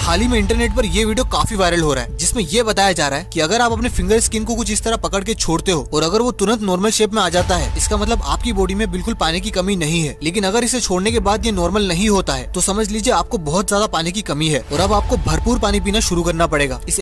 हाल ही में इंटरनेट पर ये वीडियो काफी वायरल हो रहा है, जिसमें ये बताया जा रहा है कि अगर आप अपने फिंगर स्किन को कुछ इस तरह पकड़ के छोड़ते हो और अगर वो तुरंत नॉर्मल शेप में आ जाता है, इसका मतलब आपकी बॉडी में बिल्कुल पानी की कमी नहीं है। लेकिन अगर इसे छोड़ने के बाद ये नॉर्मल नहीं होता है तो समझ लीजिए आपको बहुत ज्यादा पानी की कमी है और अब आपको भरपूर पानी पीना शुरू करना पड़ेगा। इस